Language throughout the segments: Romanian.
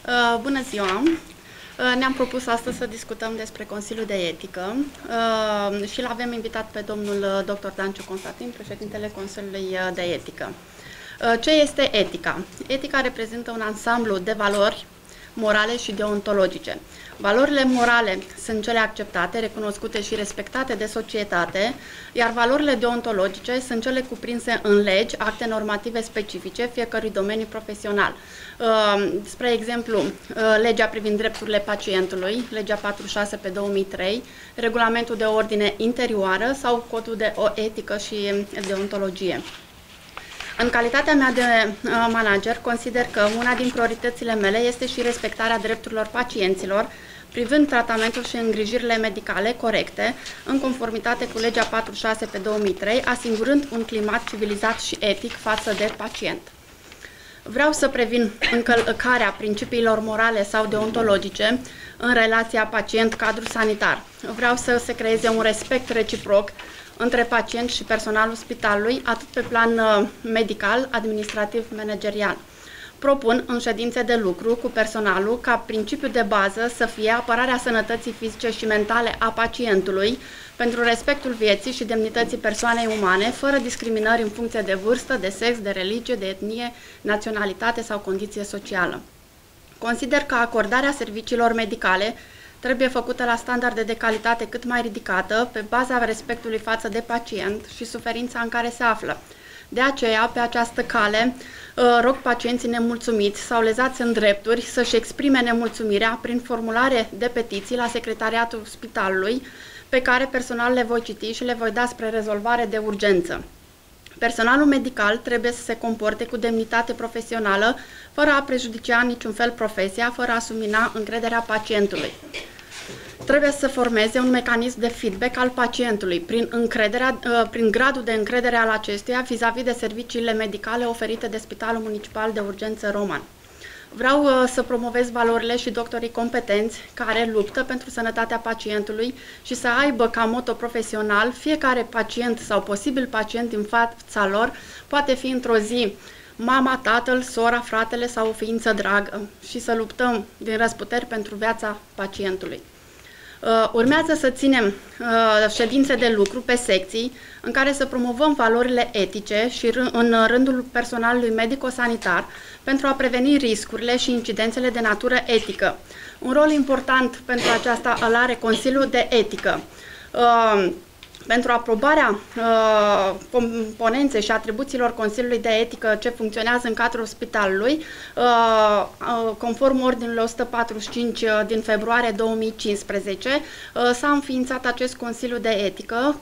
Bună ziua! Ne-am propus astăzi să discutăm despre Consiliul de Etică și l avem invitat pe domnul dr. Danciu Constantin, președintele Consiliului de Etică. Ce este etica? Etica reprezintă un ansamblu de valori morale și deontologice. Valorile morale sunt cele acceptate, recunoscute și respectate de societate, iar valorile deontologice sunt cele cuprinse în legi, acte normative specifice fiecărui domeniu profesional. Spre exemplu, legea privind drepturile pacientului, legea 46 pe 2003, regulamentul de ordine interioară sau codul de etică și deontologie. În calitatea mea de manager, consider că una din prioritățile mele este și respectarea drepturilor pacienților, privind tratamentul și îngrijirile medicale corecte, în conformitate cu legea 46 pe 2003, asigurând un climat civilizat și etic față de pacient. Vreau să previn încălcarea principiilor morale sau deontologice în relația pacient-cadru sanitar. Vreau să se creeze un respect reciproc între pacient și personalul spitalului, atât pe plan medical, administrativ, managerial. Propun în ședințe de lucru cu personalul ca principiu de bază să fie apărarea sănătății fizice și mentale a pacientului pentru respectul vieții și demnității persoanei umane, fără discriminări în funcție de vârstă, de sex, de religie, de etnie, naționalitate sau condiție socială. Consider că acordarea serviciilor medicale trebuie făcută la standarde de calitate cât mai ridicată, pe baza respectului față de pacient și suferința în care se află. De aceea, pe această cale, rog pacienții nemulțumiți sau lezați în drepturi să-și exprime nemulțumirea prin formulare de petiții la secretariatul spitalului, pe care personal le voi citi și le voi da spre rezolvare de urgență. Personalul medical trebuie să se comporte cu demnitate profesională, fără a prejudicia în niciun fel profesia, fără a submina încrederea pacientului. Trebuie să formeze un mecanism de feedback al pacientului prin gradul de încredere al acestuia vis-a-vis de serviciile medicale oferite de Spitalul Municipal de Urgență Roman. Vreau să promovez valorile și doctorii competenți care luptă pentru sănătatea pacientului și să aibă ca moto profesional: fiecare pacient sau posibil pacient din fața lor poate fi într-o zi mama, tatăl, sora, fratele sau o ființă dragă, și să luptăm din răzputeri pentru viața pacientului. Urmează să ținem ședințe de lucru pe secții în care să promovăm valorile etice și în rândul personalului medico-sanitar pentru a preveni riscurile și incidențele de natură etică. Un rol important pentru aceasta îl are Consiliul de Etică. Pentru aprobarea componenței și atribuțiilor Consiliului de Etică ce funcționează în cadrul spitalului, conform ordinului 145 din februarie 2015, s-a înființat acest Consiliu de Etică,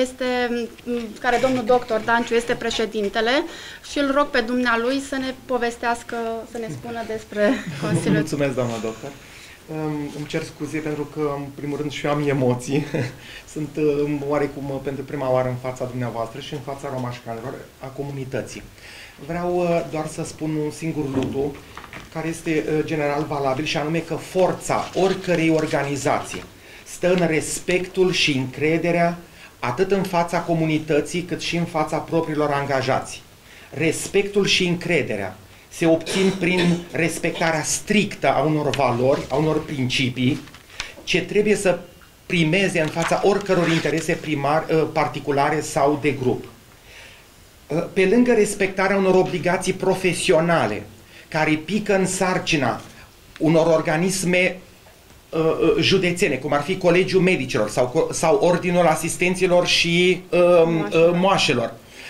care domnul doctor Danciu este președintele, și îl rog pe dumnealui să ne povestească, să ne spună despre Consiliul. Mulțumesc, doamna doctor. Îmi cer scuze pentru că, în primul rând, și eu am emoții. Sunt oarecum pentru prima oară în fața dumneavoastră și în fața romașcanilor, a comunității. Vreau doar să spun un singur lucru care este general valabil, și anume că forța oricărei organizații stă în respectul și încrederea atât în fața comunității cât și în fața propriilor angajați. Respectul și încrederea se obțin prin respectarea strictă a unor valori, a unor principii, ce trebuie să primeze în fața oricăror interese particulare sau de grup. Pe lângă respectarea unor obligații profesionale, care pică în sarcina unor organisme județene, cum ar fi Colegiul Medicilor sau Ordinul Asistenților și Moașelor,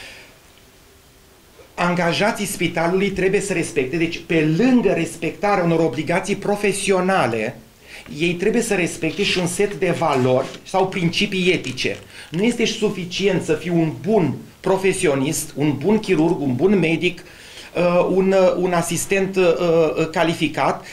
angajații spitalului trebuie să respecte, deci pe lângă respectarea unor obligații profesionale, ei trebuie să respecte și un set de valori sau principii etice. Nu este suficient să fii un bun profesionist, un bun chirurg, un bun medic, un asistent calificat,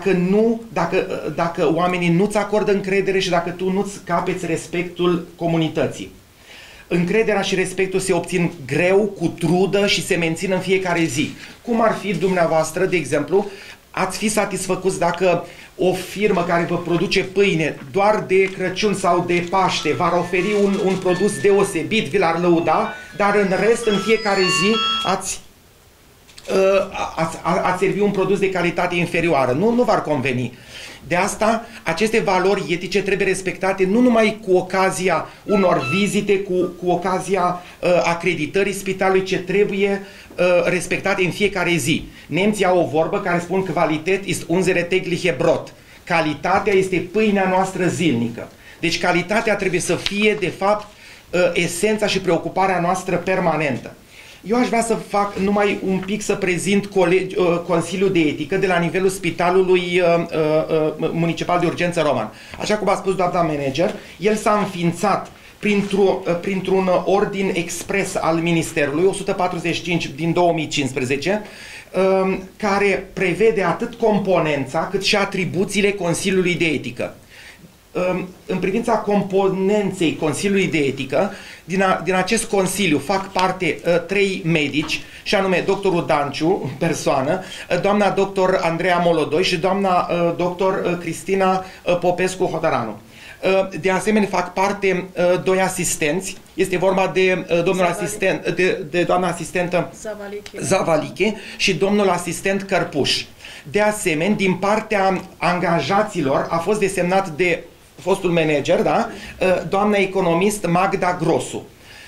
dacă oamenii nu-ți acordă încredere și dacă tu nu-ți capeți respectul comunității. Încrederea și respectul se obțin greu, cu trudă și se mențin în fiecare zi. Cum ar fi dumneavoastră, de exemplu, ați fi satisfăcuți dacă o firmă care vă produce pâine doar de Crăciun sau de Paște v-ar oferi un produs deosebit, vi l-ar lăuda, dar în rest, în fiecare zi, ați servi un produs de calitate inferioară. Nu v-ar conveni. De asta, aceste valori etice trebuie respectate nu numai cu ocazia unor vizite, cu ocazia acreditării spitalului, ce trebuie respectate în fiecare zi. Nemții au o vorbă care spun: Qualität ist unsere tägliche Brot. Calitatea este pâinea noastră zilnică. Deci calitatea trebuie să fie, de fapt, esența și preocuparea noastră permanentă. Eu aș vrea să fac numai un pic să prezint Consiliul de Etică de la nivelul Spitalului Municipal de Urgență Roman. Așa cum a spus doamna manager, el s-a înființat printr-un ordin expres al Ministerului, 145 din 2015, care prevede atât componența cât și atribuțiile Consiliului de Etică. În privința componenței Consiliului de Etică, din acest Consiliu fac parte 3 medici, și anume doctorul Danciu, persoană, doamna doctor Andreea Molodoi și doamna doctor Cristina Popescu-Hodăranu. De asemenea, fac parte 2 asistenți. Este vorba de domnul asistent, de doamna asistentă Zavaliche și domnul asistent Cărpuș. De asemenea, din partea angajaților a fost desemnat de fostul manager, da? Doamna economist Magda Grosu.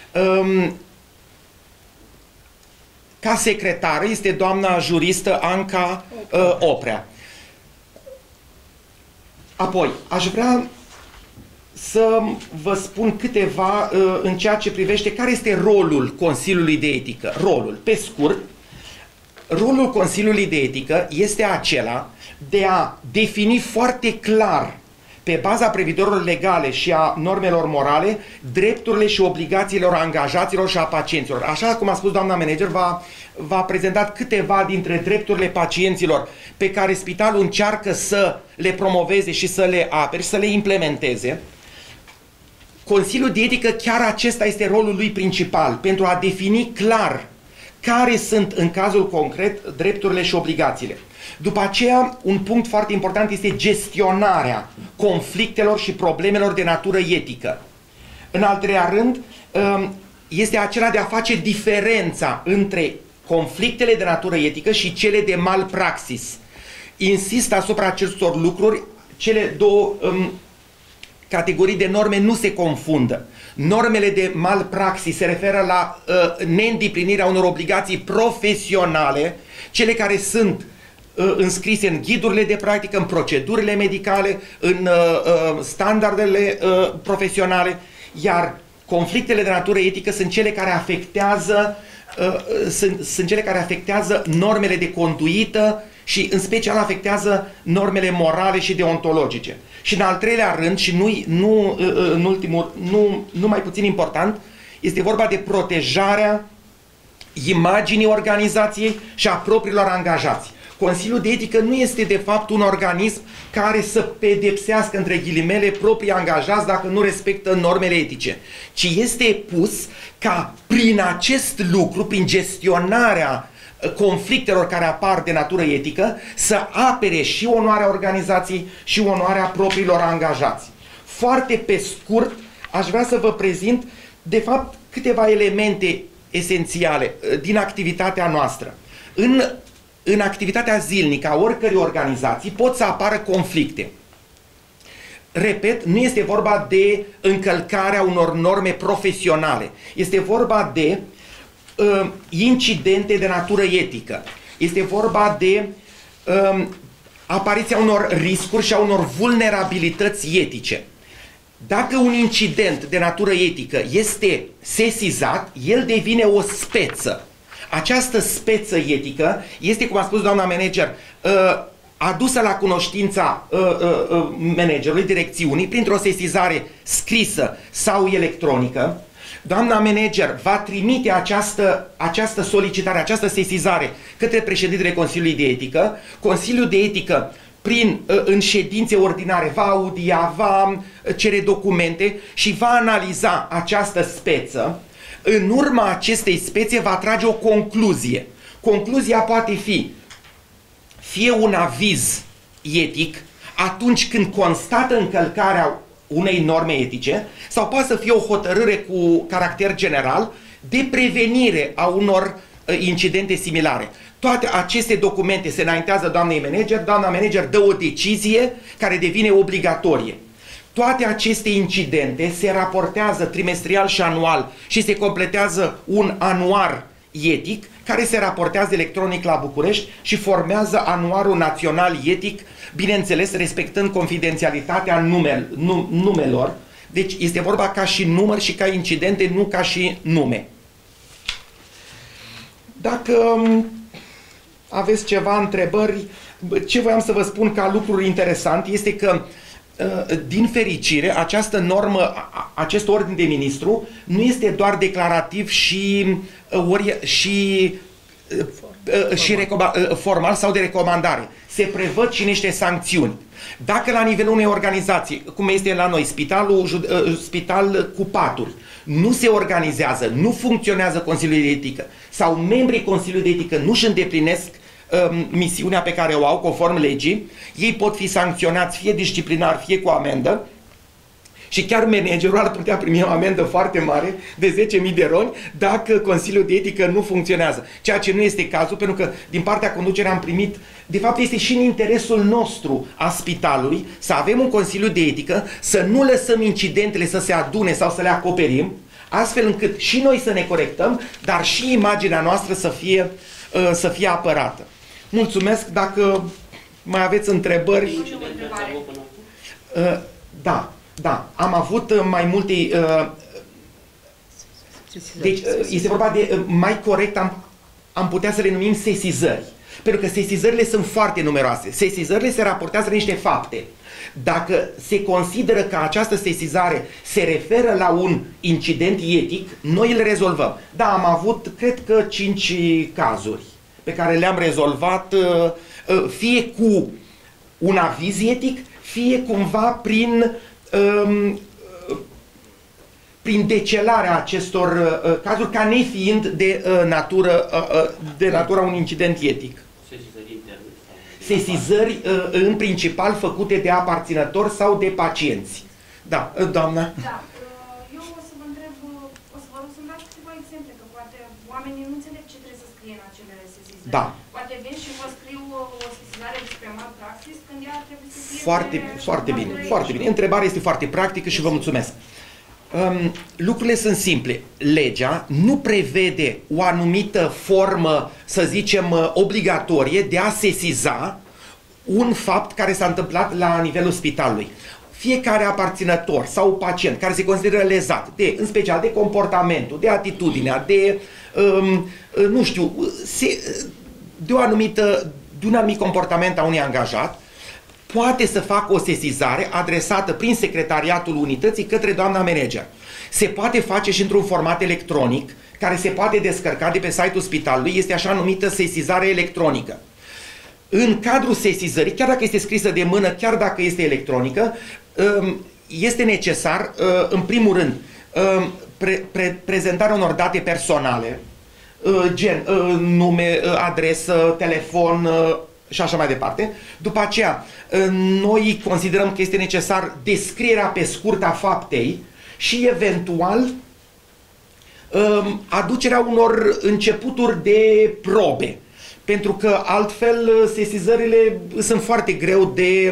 Ca secretară este doamna juristă Anca Oprea. Apoi, aș vrea să vă spun câteva în ceea ce privește care este rolul Consiliului de Etică. Rolul, pe scurt, rolul Consiliului de Etică este acela de a defini foarte clar, pe baza prevederilor legale și a normelor morale, drepturile și obligațiilor angajaților și a pacienților. Așa cum a spus doamna manager, v-a prezentat câteva dintre drepturile pacienților pe care spitalul încearcă să le promoveze și să le apere și să le implementeze. Consiliul de Etică, chiar acesta este rolul lui principal, pentru a defini clar care sunt în cazul concret drepturile și obligațiile. După aceea, un punct foarte important este gestionarea conflictelor și problemelor de natură etică. În al treilea rând, este acela de a face diferența între conflictele de natură etică și cele de malpraxis. Insist asupra acestor lucruri, cele două categorii de norme nu se confundă. Normele de malpraxis se referă la neîndeplinirea unor obligații profesionale, cele care sunt înscrise în ghidurile de practică, în procedurile medicale, în standardele profesionale, iar conflictele de natură etică sunt cele care afectează sunt cele care afectează normele de conduită și în special afectează normele morale și deontologice. Și în al treilea rând, și nu mai puțin important, este vorba de protejarea imaginii organizației și a propriilor angajați. Consiliul de Etică nu este de fapt un organism care să pedepsească, între ghilimele, proprii angajați dacă nu respectă normele etice, ci este pus ca prin acest lucru, prin gestionarea conflictelor care apar de natură etică, să apere și onoarea organizației și onoarea propriilor angajați. Foarte pe scurt, aș vrea să vă prezint, de fapt, câteva elemente esențiale din activitatea noastră. În activitatea zilnică a oricărei organizații pot să apară conflicte. Repet, nu este vorba de încălcarea unor norme profesionale. Este vorba de incidente de natură etică. Este vorba de apariția unor riscuri și a unor vulnerabilități etice. Dacă un incident de natură etică este sesizat, el devine o speță. Această speță etică este, cum a spus doamna manager, adusă la cunoștința managerului, direcțiunii, printr-o sesizare scrisă sau electronică. Doamna manager va trimite această solicitare, această sesizare către președintele Consiliului de Etică. Consiliul de Etică, în ședințe ordinare, va audia, va cere documente și va analiza această speță. În urma acestei spețe va trage o concluzie. Concluzia poate fi fie un aviz etic atunci când constată încălcarea unei norme etice, sau poate să fie o hotărâre cu caracter general de prevenire a unor incidente similare. Toate aceste documente se înaintează doamnei manager, doamna manager dă o decizie care devine obligatorie. Toate aceste incidente se raportează trimestrial și anual și se completează un anuar etic care se raportează electronic la București și formează anuarul național etic, bineînțeles respectând confidențialitatea numelor. Deci este vorba ca și număr și ca incidente, nu ca și nume. Dacă aveți ceva întrebări, ce voiam să vă spun ca lucruri interesant este că din fericire, această normă, acest ordin de ministru nu este doar declarativ și formal sau de recomandare. Se prevăd și niște sancțiuni. Dacă la nivelul unei organizații, cum este la noi, spital cu paturi, nu se organizează, nu funcționează Consiliul de Etică sau membrii Consiliului de Etică nu își îndeplinesc misiunea pe care o au conform legii, ei pot fi sancționați fie disciplinar, fie cu amendă și chiar managerul ar putea primi o amendă foarte mare de 10.000 de roni dacă Consiliul de Etică nu funcționează. Ceea ce nu este cazul, pentru că din partea conducerii am primit, de fapt este și în interesul nostru a spitalului să avem un Consiliu de Etică, să nu lăsăm incidentele să se adune sau să le acoperim, astfel încât și noi să ne corectăm, dar și imaginea noastră să fie apărată. Mulțumesc. Dacă mai aveți întrebări... Da. Am avut mai multe... Deci, este vorba de... Mai corect, am putea să le numim sesizări. Pentru că sesizările sunt foarte numeroase. Sesizările se raportează niște fapte. Dacă se consideră că această sesizare se referă la un incident etic, noi îl rezolvăm. Da, am avut, cred că, 5 cazuri pe care le-am rezolvat fie cu un aviz etic, fie cumva prin decelarea acestor cazuri ca nefiind de natura un incident etic. Sesizări în principal făcute de aparținători sau de pacienți. Da, doamna? Da, eu o să vă întreb, o să vă rog să-mi dați câteva exemple, că poate oamenii nu înțeleg ce trebuie să scrie în acele sesizări. Da. Poate vin și vă scriu o sesizare despre malpraxis când ea trebuie să fie... Foarte bine. Întrebarea este foarte practică și vă mulțumesc. Lucrurile sunt simple. Legea nu prevede o anumită formă, să zicem, obligatorie de a sesiza un fapt care s-a întâmplat la nivelul spitalului. Fiecare aparținător sau pacient care se consideră lezat, în special de comportamentul, de atitudinea, de, nu știu, de un anumit comportament a unui angajat, poate să facă o sesizare adresată prin secretariatul unității către doamna manager. Se poate face și într-un format electronic, care se poate descărca de pe site-ul spitalului, este așa numită sesizare electronică. În cadrul sesizării, chiar dacă este scrisă de mână, chiar dacă este electronică, este necesar, în primul rând, prezentarea unor date personale, gen nume, adresă, telefon și așa mai departe. După aceea, noi considerăm că este necesar descrierea pe scurt a faptei și eventual aducerea unor începuturi de probe. Pentru că altfel sesizările sunt foarte greu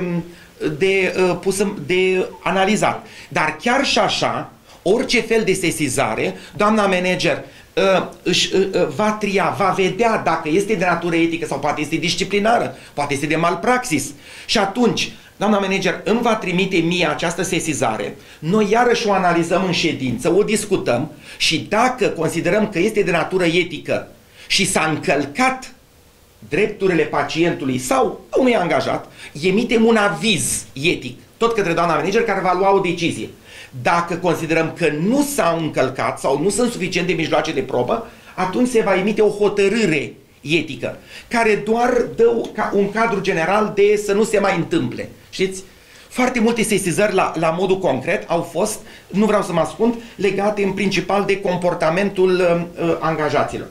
de analizat. Dar chiar și așa, orice fel de sesizare, doamna manager va tria, va vedea dacă este de natură etică sau poate este disciplinară, poate este de malpraxis. Și atunci, doamna manager îmi va trimite mie această sesizare, noi iarăși o analizăm în ședință, o discutăm și dacă considerăm că este de natură etică și s-a încălcat drepturile pacientului sau unui angajat, emitem un aviz etic, tot către doamna manager, care va lua o decizie. Dacă considerăm că nu s-au încălcat sau nu sunt suficiente mijloace de probă, atunci se va emite o hotărâre etică, care doar dă un cadru general de să nu se mai întâmple. Știți? Foarte multe sesizări la modul concret au fost, nu vreau să mă ascund, legate în principal de comportamentul angajaților.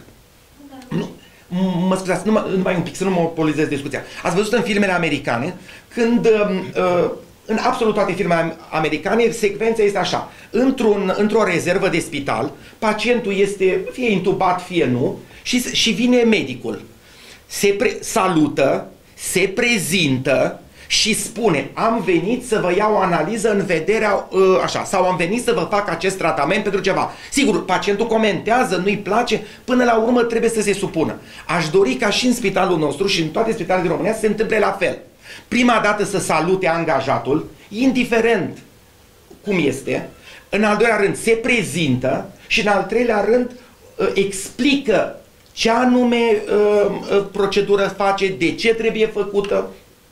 Mă scuzați, numai un pic, să nu mă polizez discuția. Ați văzut în filmele americane, când în absolut toate filmele americane, secvența este așa. Într-o rezervă de spital, pacientul este fie intubat, fie nu, și vine medicul. salută, se prezintă și spune: am venit să vă iau o analiză în vederea așa, sau am venit să vă fac acest tratament pentru ceva. Sigur, pacientul comentează, nu-i place, până la urmă trebuie să se supună. Aș dori ca și în spitalul nostru și în toate spitalele din România să se întâmple la fel. Prima dată să salute angajatul, indiferent cum este, în al doilea rând se prezintă și în al treilea rând explică ce anume procedură face, de ce trebuie făcută.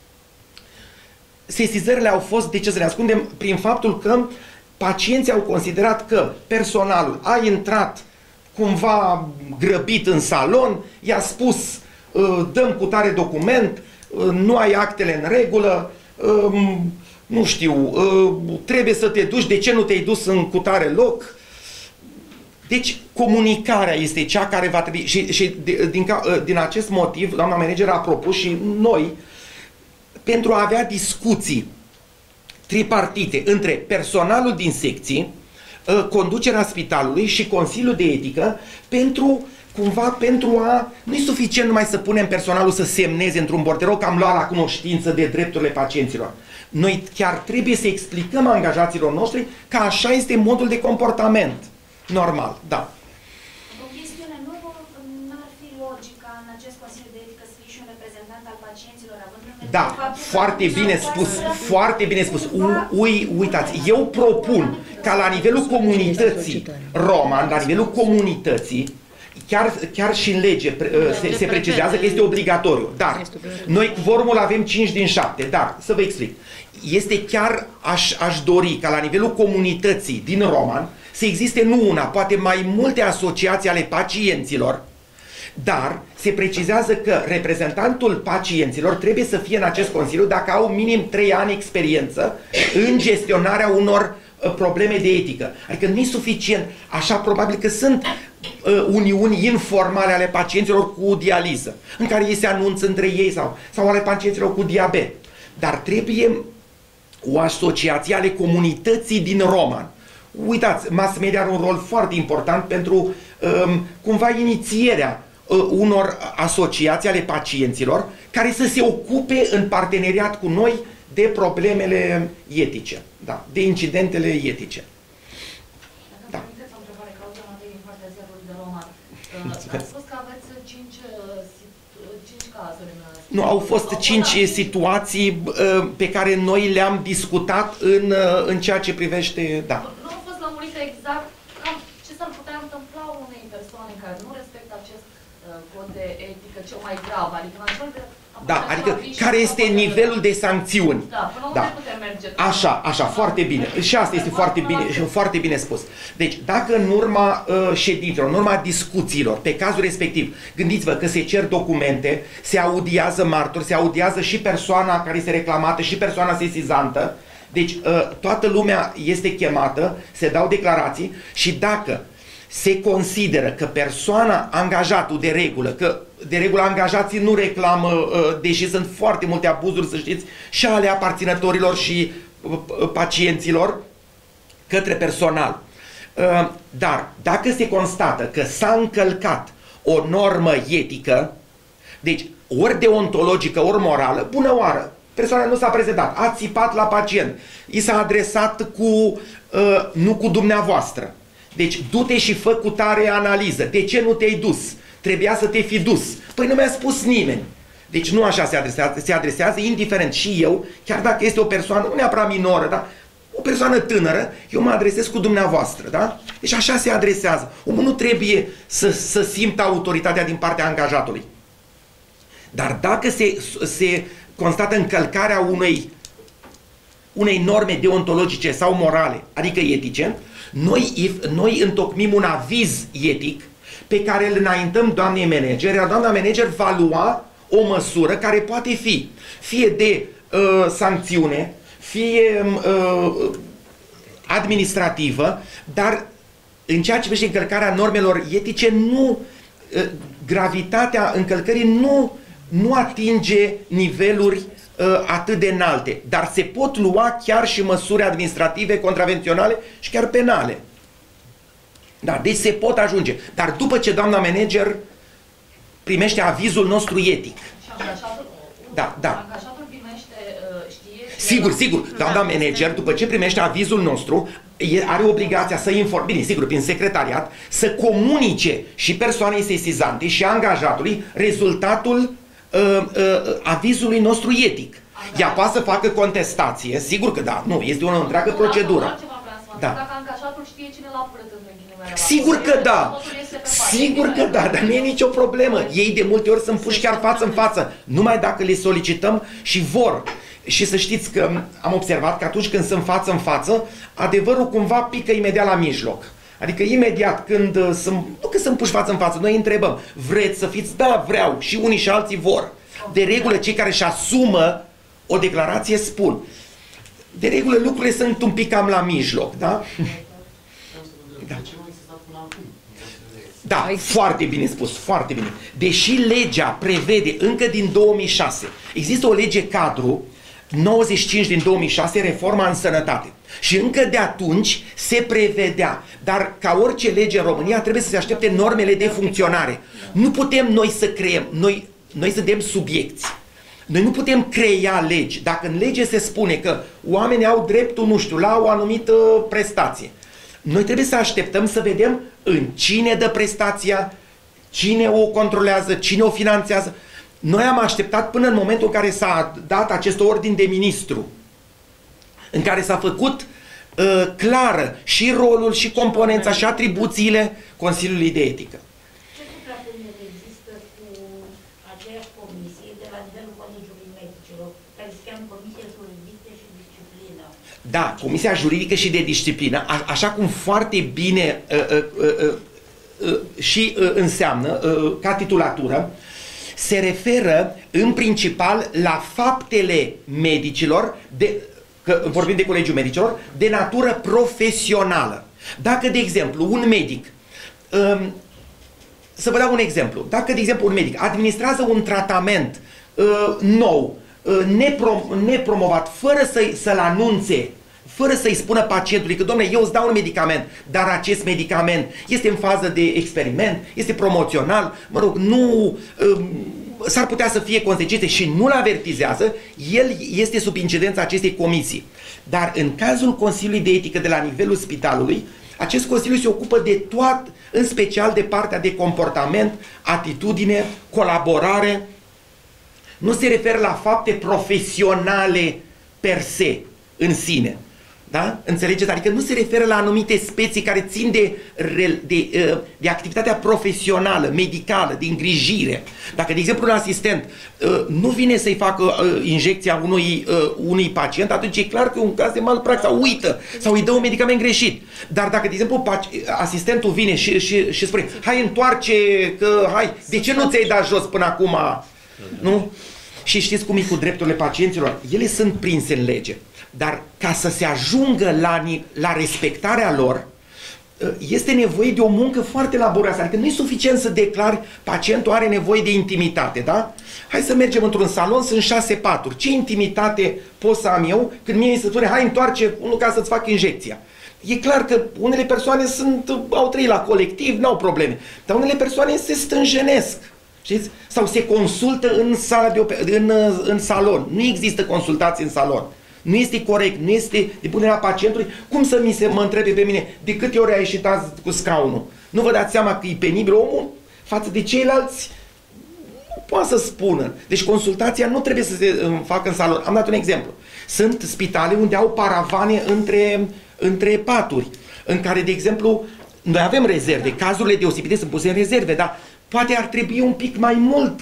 Sesizările au fost, de ce să ne ascundem, prin faptul că pacienții au considerat că personalul a intrat cumva grăbit în salon, i-a spus: dăm cu tare document, nu ai actele în regulă, nu știu, trebuie să te duci, de ce nu te-ai dus în cutare loc? Deci comunicarea este cea care va trebui și din acest motiv doamna manager a propus și noi, pentru a avea discuții tripartite între personalul din secții, conducerea spitalului și Consiliul de Etică, pentru a... Nu e suficient numai să punem personalul să semneze într-un borderou că am luat la cunoștință de drepturile pacienților. Noi chiar trebuie să explicăm angajaților noștri că așa este modul de comportament normal. Da. O chestiune, nu ar fi logica în acest Consiliu de Etică să fie și un reprezentant al pacienților, având în vedere faptul că foarte bine spus, foarte bine spus. Uitați, eu propun ca la nivelul comunității roman, la nivelul comunității, chiar și în lege se precizează că este obligatoriu. Dar noi formul avem 5 din 7. Dar, să vă explic, este chiar, aș dori ca la nivelul comunității din roman să existe nu una, poate mai multe asociații ale pacienților, dar se precizează că reprezentantul pacienților trebuie să fie în acest consiliu dacă au minim 3 ani experiență în gestionarea unor probleme de etică. Adică nu e suficient, așa probabil că sunt uniuni informale ale pacienților cu dializă, în care ei se anunță între ei sau ale pacienților cu diabet. Dar trebuie o asociație ale comunității din roman. Uitați, mass media are un rol foarte important pentru cumva inițierea unor asociații ale pacienților care să se ocupe în parteneriat cu noi de problemele etice, da, de incidentele etice. Da. O întrebare ca ultima din partea ziarului de roman. Ați spus că aveți 5 cazuri în... Nu, au fost 5 situații pe care noi le-am discutat în ceea ce privește... Da. Nu au fost lămurite exact ce s-ar putea întâmpla unei persoane care nu respectă acest cod de etică cel mai grav, adică în așa de... Da, adică care este nivelul de sancțiuni. Da, până unde putem merge. Așa, foarte bine. Și asta este foarte bine spus. Deci, dacă în urma ședințelor, în urma discuțiilor, pe cazul respectiv, gândiți-vă că se cer documente, se audiază martori, se audiază și persoana care este reclamată și persoana sesizantă, deci toată lumea este chemată, se dau declarații și dacă se consideră că persoana, angajatul de regulă, că de regulă angajații nu reclamă, deși sunt foarte multe abuzuri, să știți, și ale aparținătorilor și pacienților către personal. Dar dacă se constată că s-a încălcat o normă etică, deci ori deontologică, ori morală, bună oară, persoana nu s-a prezentat, a țipat la pacient, i s-a adresat nu cu dumneavoastră. Deci, du-te și fă cu tare analiză. De ce nu te-ai dus? Trebuia să te fi dus. Păi nu mi-a spus nimeni. Deci nu așa se adresează, indiferent și eu, chiar dacă este o persoană, nu neapărat minoră, dar o persoană tânără, eu mă adresez cu dumneavoastră, da? Deci așa se adresează. Omul nu trebuie să simtă autoritatea din partea angajatului. Dar dacă se constată încălcarea unei norme deontologice sau morale, adică etice, noi întocmim un aviz etic pe care îl înaintăm doamnei manager, iar doamna manager va lua o măsură care poate fi fie de sancțiune, fie administrativă, dar în ceea ce privește încălcarea normelor etice, gravitatea încălcării nu atinge niveluri atât de înalte, dar se pot lua chiar și măsuri administrative, contravenționale și chiar penale. Da, deci se pot ajunge. Dar după ce doamna manager primește avizul nostru etic. Și angajatul, Da. angajatul primește, știe... Sigur, doamna manager, după ce primește avizul nostru, are obligația să informe, bine, sigur, prin secretariat, să comunice și persoanei sesizante și angajatului rezultatul avizului nostru etic. Ea poate să facă contestație, sigur că da, nu, este o întreagă procedură. Dacă angajatul știe cine l-a părăt între ghilimele. Sigur că da, sigur că da, dar nu e nicio problemă. Ei de multe ori sunt puși chiar față în față, numai dacă le solicităm și vor. Și să știți că am observat că atunci când sunt față în față, adevărul cumva pică imediat la mijloc. Adică imediat când nu că sunt puși față în față, noi întrebăm, vreți să fiți? Da, vreau. Și unii și alții vor. De regulă, cei care își asumă o declarație spun. De regulă, lucrurile sunt un pic cam la mijloc, da? Da, foarte bine spus, foarte bine. Deși legea prevede încă din 2006, există o lege cadru 95 din 2006, reforma în sănătate. Și încă de atunci se prevedea, dar ca orice lege în România trebuie să se aștepte normele de funcționare. Nu putem noi să creăm, noi suntem subiecți. Noi nu putem crea legi. Dacă în lege se spune că oamenii au dreptul, nu știu, la o anumită prestație, noi trebuie să așteptăm să vedem în cine dă prestația, cine o controlează, cine o finanțează. Noi am așteptat până în momentul în care s-a dat acest ordin de ministru, în care s-a făcut clară și rolul, și componența, și atribuțiile Consiliului de Etică. Ce suprapunere există cu aceeași comisie de la nivelul Colegiului Medicilor, care se cheamă Comisia Juridică și Disciplină? Da, Comisia Juridică și de Disciplină, așa cum foarte bine și înseamnă ca titulatură, se referă în principal la faptele medicilor, că vorbim de Colegiul Medicilor, de natură profesională. Dacă, de exemplu, un medic, să vă dau un exemplu, dacă, de exemplu, un medic administrează un tratament nou, nepromovat, fără să-l anunțe, fără să-i spună pacientului că, dom'le, eu îți dau un medicament, dar acest medicament este în fază de experiment, este promoțional, mă rog, nu s-ar putea să fie consecințe și nu-l avertizează, el este sub incidența acestei comisii. Dar în cazul Consiliului de Etică de la nivelul spitalului, acest Consiliu se ocupă de toată, în special de partea de comportament, atitudine, colaborare. Nu se referă la fapte profesionale per se, în sine. Da? Înțelegeți? Adică nu se referă la anumite specii care țin de activitatea profesională, medicală, de îngrijire. Dacă, de exemplu, un asistent nu vine să-i facă injecția unui pacient, atunci e clar că e un caz de malpraxă, sau uită, sau îi dă un medicament greșit. Dar dacă, de exemplu, asistentul vine și spune, hai, întoarce, că, hai, de ce nu ți-ai dat jos până acum? Nu? Și știți cum e cu drepturile pacienților? Ele sunt prinse în lege. Dar ca să se ajungă la respectarea lor, este nevoie de o muncă foarte laborioasă. Adică nu e suficient să declari pacientul are nevoie de intimitate, da? Hai să mergem într-un salon, sunt 6 paturi. Ce intimitate pot să am eu când mie se spune, hai, întoarce unul ca să-ți fac injecția? E clar că unele persoane au trăit la colectiv, n-au probleme. Dar unele persoane se stânjenesc. Știți? Sau se consultă în sala în salon. Nu există consultații în salon. Nu este corect, nu este de punerea pacientului. Cum să mă întrebe pe mine de câte ori a ieșit azi cu scaunul? Nu vă dați seama că e penibil omul față de ceilalți? Nu poate să spună. Deci consultația nu trebuie să se facă în salon. Am dat un exemplu. Sunt spitale unde au paravane între paturi, în care, de exemplu, noi avem rezerve. Cazurile deosebite sunt puse în rezerve, dar poate ar trebui un pic mai mult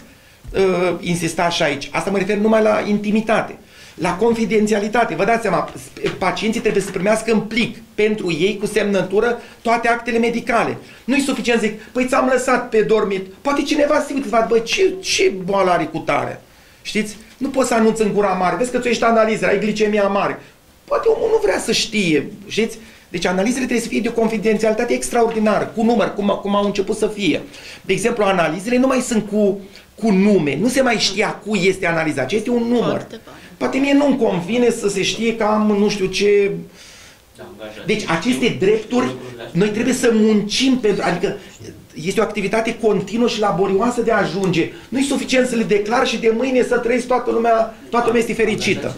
insista și aici. Asta mă refer numai la intimitate. La confidențialitate. Vă dați seama, pacienții trebuie să primească în plic pentru ei, cu semnătură, toate actele medicale. Nu-i suficient să zic, păi ți-am lăsat pe dormit. Poate cineva sigur să vadă, băi, ce boală are cu tare? Știți? Nu poți să anunți în gura mare. Vezi că ți-o ești analizele, ai glicemia mare. Poate omul nu vrea să știe. Știți? Deci analizele trebuie să fie de o confidențialitate extraordinară, cu număr, cum au început să fie. De exemplu, analizele nu mai sunt cu nume. Nu se mai știa cui este analizat, ci este un număr. Poate mie nu-mi convine să se știe că am nu știu ce... Deci aceste drepturi, noi trebuie să muncim pentru... Adică este o activitate continuă și laborioasă de a ajunge. Nu e suficient să le declar și de mâine să trăiesc toată lumea este fericită.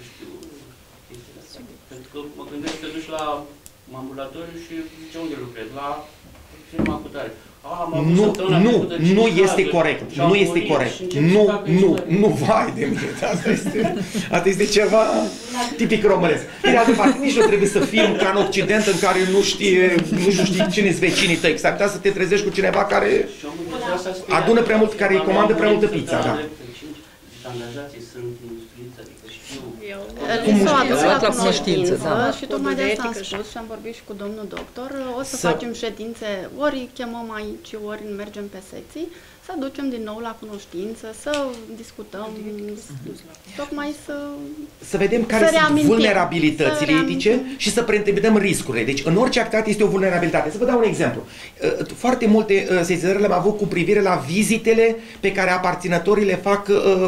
Pentru că mă gândesc că duci la ambulatoriu și ce unde lucrezi? La firma cu tare. Nu este corect. Nu este corect. Nu, vai de mine. Asta este ceva tipic românesc. Pe de altă parte, nici nu trebuie să fim ca în Occident în care nu știi cine sunt vecinii tăi. S-ar putea să te trezești cu cineva care adună prea mult, care îi comandă prea multă pizza. Da. Angajații sunt instruiți, adică știu. Li s-o adus la cunoștință și tocmai de asta am spus și am vorbit și cu domnul doctor, o să facem ședințe, ori chemăm aici, ori mergem pe secții, să aducem din nou la cunoștință, să discutăm, tocmai să vedem care sunt vulnerabilitățile etice și să preîntâmpinăm riscurile. Deci în orice activitate este o vulnerabilitate. Să vă dau un exemplu. Foarte multe sesizări le-am avut cu privire la vizitele pe care aparținătorii le fac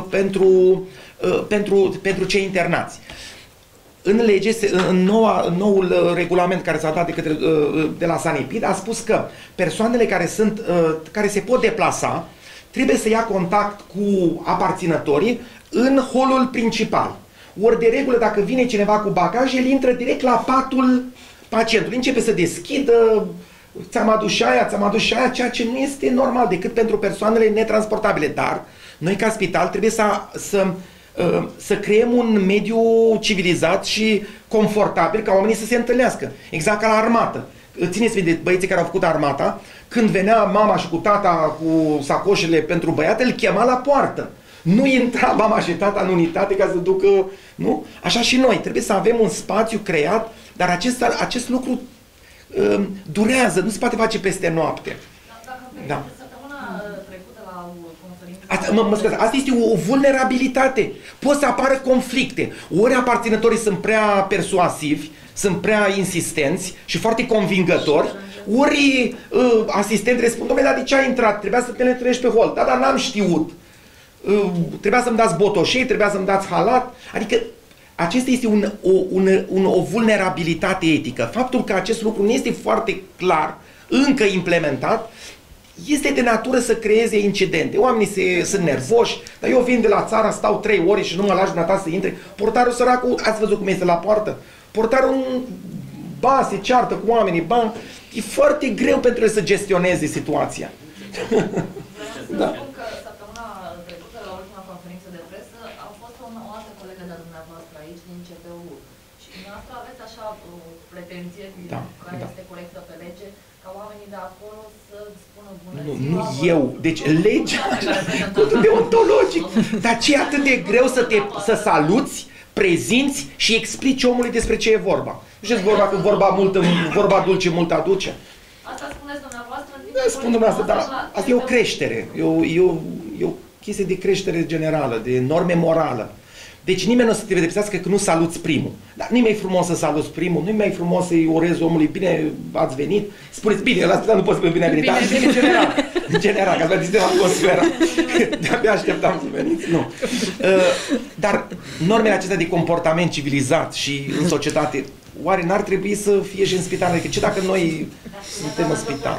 pentru cei internați. În lege, în noul regulament care s-a dat de la Sanepid, a spus că persoanele care se pot deplasa trebuie să ia contact cu aparținătorii în holul principal. Ori de regulă, dacă vine cineva cu bagaj, el intră direct la patul pacientului. Începe să deschidă, ți-am adus și aia, ceea ce nu este normal decât pentru persoanele netransportabile. Dar noi ca spital trebuie să creăm un mediu civilizat și confortabil ca oamenii să se întâlnească. Exact ca la armată. Țineți minte, băieții care au făcut armata, când venea mama și cu tata cu sacoșele pentru băiat, îl chema la poartă. Nu intra mama și tata în unitate ca să ducă... Nu? Așa și noi. Trebuie să avem un spațiu creat, dar acest lucru durează, nu se poate face peste noapte. Da. Asta este o vulnerabilitate. Pot să apară conflicte. Ori aparținătorii sunt prea persuasivi, sunt prea insistenți și foarte convingători, ori asistenții spun, dom'le, dar de ce ai intrat? Trebuia să te întâlnești pe hol. Da, dar n-am știut. Trebuia să-mi dați botoșei, trebuia să-mi dați halat. Adică acesta este o vulnerabilitate etică. Faptul că acest lucru nu este foarte clar, încă implementat, este de natură să creeze incidente. Oamenii sunt nervoși, dar eu vin de la țară, stau 3 ore și nu mă lași dumneata să intre. Portarul săracul, ați văzut cum este la poartă? Portarul se ceartă cu oamenii, e foarte greu pentru el să gestioneze situația. Da. Spun că săptămâna trecută, la ultima conferință de presă, a fost o altă colegă de dumneavoastră aici, din CPU. Și dumneavoastră aveți așa o pretenție care este corectă pe lege, ca oamenii de acolo să spună bună ziua. Nu eu. Deci legea, codul deontologic. Dar ce e atât de greu să saluți, prezinți și explici omului despre ce e vorba. Nu știți vorba că vorba dulce mult aduce. Asta spuneți dumneavoastră? Da, spun dumneavoastră, dar asta e o creștere. E o chestie de creștere generală, de norme morală. Deci nimeni nu o să te pedepsească că nu saluți primul. Dar nu-i mai frumos să saluți primul, nu-i mai frumos să-i urezi omului bine ați venit. Spuneți bine, la spital nu poți spune bine a venit, dar în general, ca să vedeți atmosfera. De-abia așteptam să veniți. Nu. Dar normele acestea de comportament civilizat și în societate, oare n-ar trebui să fie și în spital? Adică ce dacă noi suntem în spital?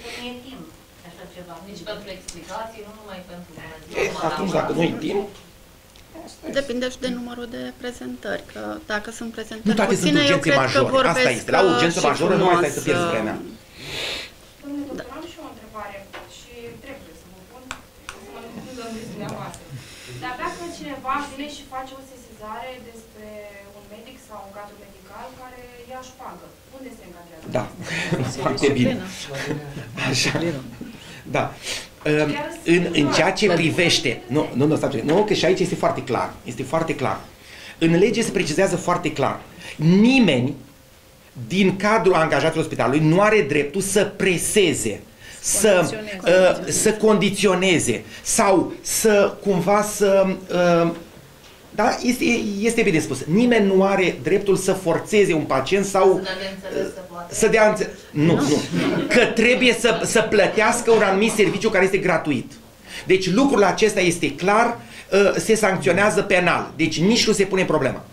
Nici pentru explicații, nu numai pentru... Atunci, dacă nu-i timp, depinde și de numărul de prezentări, că dacă sunt prezentări nu toate puține, sunt urgențe majore. Asta este. La urgență majoră nu mai stai să pierzi vremea. Domnule doctor, am și eu o întrebare și trebuie să vă pun, să mă gândesc dumneavoastră. Dar dacă cineva vine și face o sesizare despre un medic sau un cadru medical care ia șpagă, unde se încadrează? Da, foarte bine. Așa. Da. În ceea ce privește... Nu, că și aici este foarte clar. Este foarte clar. În lege se precizează foarte clar. Nimeni din cadrul angajaților spitalului nu are dreptul să preseze, să condiționeze sau să cumva să... Da, este bine spus. Nimeni nu are dreptul să forțeze un pacient sau să dea înțeles. Nu. Că trebuie să plătească un anumit serviciu care este gratuit. Deci lucrul acesta este clar, se sancționează penal. Deci nici nu se pune problema.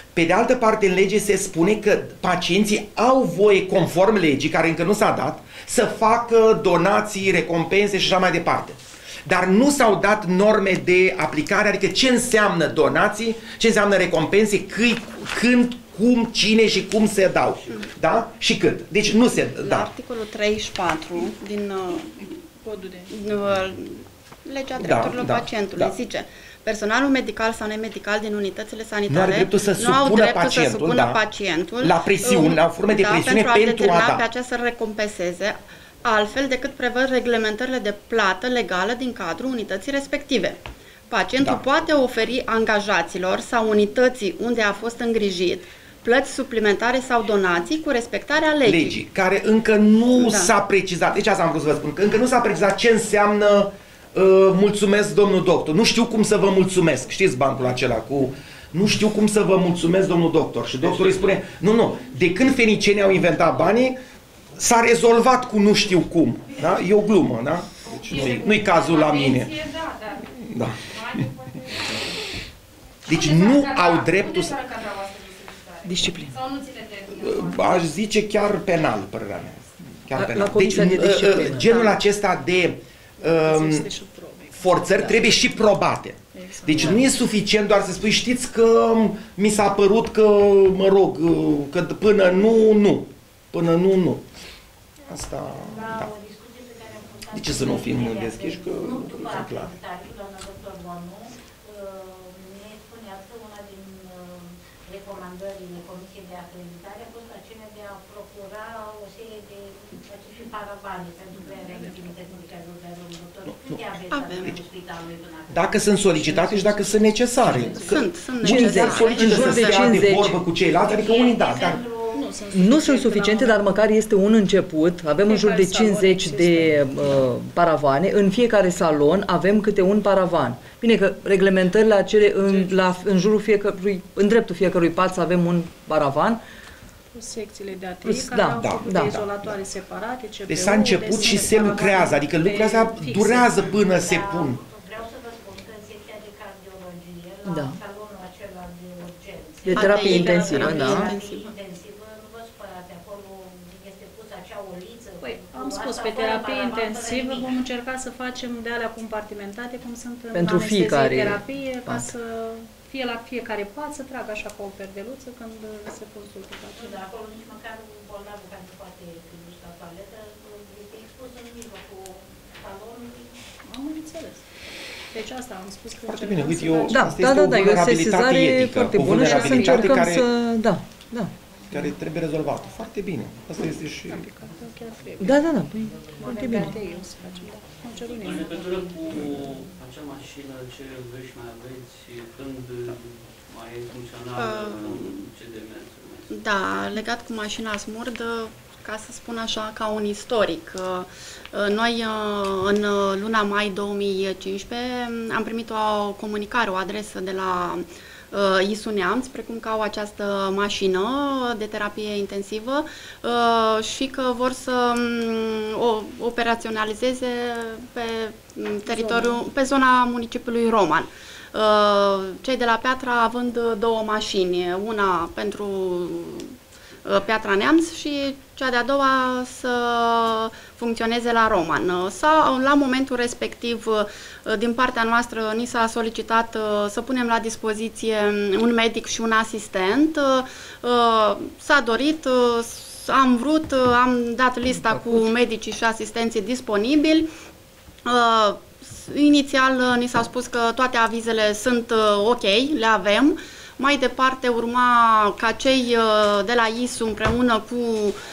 Pe de altă parte, în lege se spune că pacienții au voie, conform legii, care încă nu s-a dat, să facă donații, recompense și așa mai departe. Dar nu s-au dat norme de aplicare, adică ce înseamnă donații, ce înseamnă recompense, când, cum, cine și cum se dau. Da? Și cât. Deci nu se... La Da. articolul 34 din Codul de... legea drepturilor pacientului zice: personalul medical sau nemedical din unitățile sanitare nu are dreptul să supună pacientul la presiune, la forme de presiune pentru a da. Pe aceea să recompenseze altfel decât prevăd reglementările de plată legală din cadrul unității respective. Pacientul poate oferi angajaților sau unității unde a fost îngrijit plăți suplimentare sau donații cu respectarea legii. Care încă nu s-a precizat. Deci asta am vrut să vă spun, că încă nu s-a precizat ce înseamnă mulțumesc, domnul doctor. Nu știu cum să vă mulțumesc. Știți bancul acela cu nu știu cum să vă mulțumesc, domnul doctor. Și doctorul îi spune, nu, de când fenicienii au inventat banii, s-a rezolvat cu nu știu cum. Da? E o glumă, da? Deci nu-i cazul la mine. Da. Deci nu au dreptul să... Disciplină. Aș zice chiar penal, părerea mea. Chiar penal. Deci, genul acesta de forțări trebuie și probate. Deci nu e suficient doar să spui, știți că mi s-a părut că, mă rog, că până nu. Până nu. Asta, da. De ce să nu fim deschiși? Că sunt clar. Recomandările Comisiei de Acreditare a fost aceea de a procura o serie de aceste paravane pentru crearea intimității medicale de doctor. Câte aveți la spitalului până acum? Dacă sunt solicitate și dacă sunt necesare. Sunt necesare. Solicită să se ia de vorbă cu ceilalți, adică unii da, dar... Nu sunt suficiente, dar măcar este un început. Avem în jur de 50 de paravane. În fiecare salon avem câte un paravan. Bine că reglementările acele în jurul fiecărui, în dreptul fiecărui pat să avem un paravan. Secțiile de atelier care au făcut de izolatoare separate, CPU, deci s-a început și se lucrează, adică lucrurile astea durează până se pun. Vreau să vă spun că în secția de cardiologie, la salonul acela de urgență, de terapie intensivă, da. Nu vă supărați, acolo este pusă acea oliță. Păi, am spus, pe terapie intensivă vom încerca să facem de alea compartimentate, cum sunt în anestezie-terapie, ca să fie la fiecare pat să tragă așa ca o perdeluță când se consultă. Dar acolo nici măcar bolnavul care nu poate fi dus la toaletă este expus în mijlocul salonului. Am înțeles. Deci asta am spus că foarte bine, uite, asta este o vulnerabilitate etică, foarte bună și să încercăm să... Da. Care trebuie rezolvată. Foarte bine. Asta este și... Da. Păi, foarte bine. În legătură cu acea mașină, ce vești mai aveți, când mai e funcțională, ce demersuri? Da, legat cu mașina Smurd, ca să spun așa, ca un istoric. Noi, în luna mai 2015, am primit o comunicare, o adresă de la ISU Neamț, precum că au această mașină de terapie intensivă și că vor să o operaționalizeze pe teritoriul, pe zona municipiului Roman. Cei de la Piatra având două mașini, una pentru Piatra Neamț și cea de-a doua să funcționeze la Roman. La momentul respectiv, din partea noastră, ni s-a solicitat să punem la dispoziție un medic și un asistent. S-a dorit, am vrut, am dat lista cu medicii și asistenții disponibili. Inițial ni s-a spus că toate avizele sunt ok, le avem. Mai departe urma ca cei de la ISU împreună cu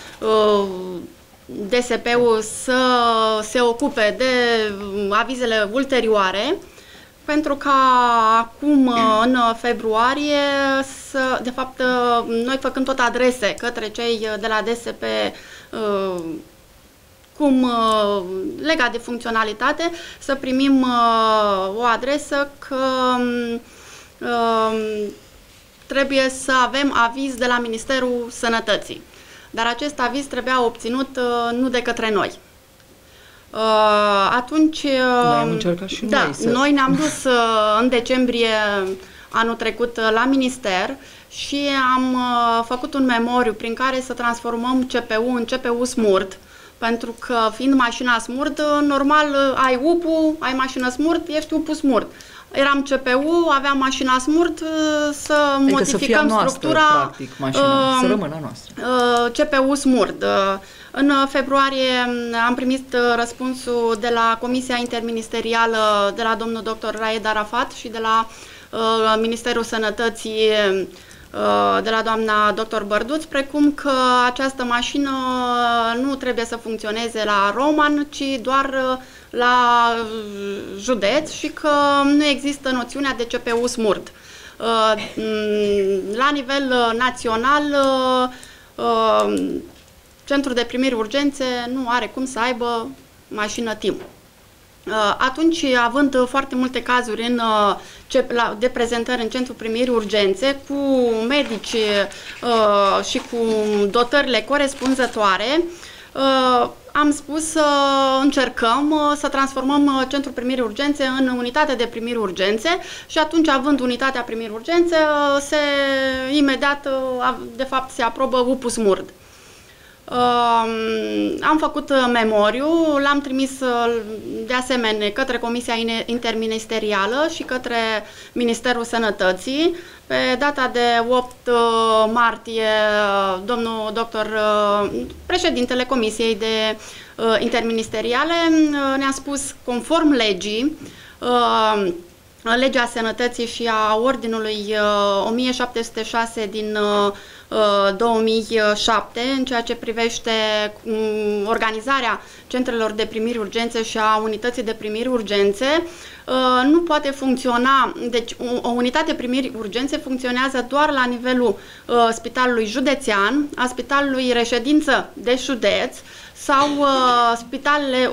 DSP-ul să se ocupe de avizele ulterioare, pentru ca acum, în februarie, de fapt, noi făcând tot adrese către cei de la DSP legat de funcționalitate, să primim o adresă că trebuie să avem aviz de la Ministerul Sănătății. Dar acest aviz trebuia obținut nu de către noi. Atunci, noi am încercat și noi ne-am dus în decembrie anul trecut la minister și am făcut un memoriu prin care să transformăm CPU în CPU smurt, pentru că fiind mașina smurt, normal ai UPU, ai mașină smurt, ești UPU smurt. Eram CPU, aveam mașina smurt, să adică modificăm să noastră, structura, practic, mașina, să rămână noastră. CPU smurt. În februarie am primit răspunsul de la Comisia Interministerială de la domnul dr. Raed Arafat și de la Ministerul Sănătății de la doamna dr. Bărduț, precum că această mașină nu trebuie să funcționeze la Roman, ci doar la județ și că nu există noțiunea de CPU smurt. La nivel național, Centrul de Primiri Urgențe nu are cum să aibă mașină timp. Atunci, având foarte multe cazuri de prezentări în Centrul Primirii Urgențe, cu medici și cu dotările corespunzătoare, am spus să încercăm să transformăm Centrul Primirii Urgențe în unitate de primiri urgențe și atunci, având unitatea primiri urgențe, imediat, de fapt, se aprobă UPU smurt. Am făcut memoriu, l-am trimis de asemenea către Comisia Interministerială și către Ministerul Sănătății. Pe data de 8 martie, domnul doctor, președintele Comisiei de Interministeriale, ne-a spus, conform legii, Legea Sănătății și a Ordinului 1706 din 2007, în ceea ce privește organizarea centrelor de primiri urgențe și a unității de primiri urgențe, nu poate funcționa, deci o unitate de primiri urgențe funcționează doar la nivelul spitalului județean, a spitalului reședință de județ sau spitalele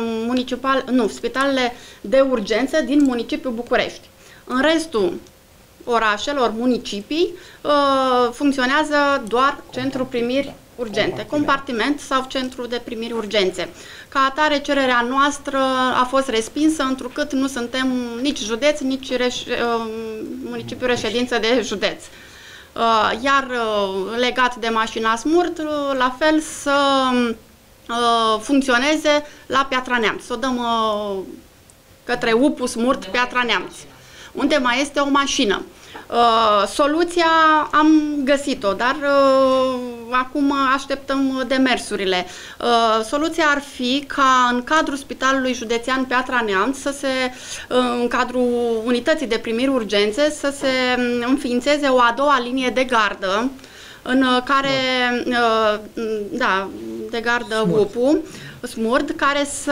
de urgență din municipiul București. În restul orașelor, municipii, funcționează doar centrul primiri urgente, compartiment sau centru de primiri urgențe. Ca atare, cererea noastră a fost respinsă, întrucât nu suntem nici județ, nici municipiul reședință de județ. Iar legat de mașina smurt, la fel să funcționeze la Piatra Neamț. Să o dăm către UPU smurt Piatra Neamț, unde mai este o mașină. Soluția am găsit-o, dar acum așteptăm demersurile. Soluția ar fi ca în cadrul Spitalului Județean Piatra Neamț, în cadrul unității de primiri urgențe, să se înființeze o a doua linie de gardă, în care, de gardă UPU, smurt, care să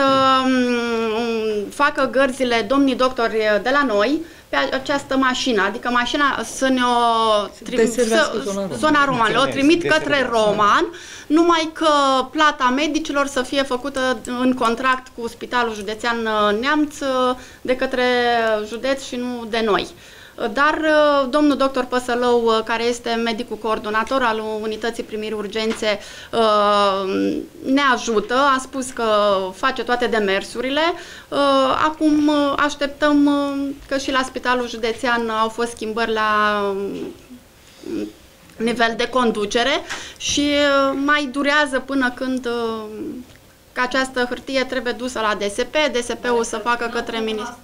facă gărzile domnii doctori de la noi pe această mașină, adică mașina să ne zona Roman, o trimit către Roman, numai că plata medicilor să fie făcută în contract cu Spitalul Județean Neamț de către județ și nu de noi. Dar domnul doctor Păsălău, care este medicul coordonator al unității primiri urgențe, ne ajută, a spus că face toate demersurile. Acum așteptăm că și la Spitalul Județean au fost schimbări la nivel de conducere și mai durează până când că această hârtie trebuie dusă la DSP, DSP-ul să facă către ministru.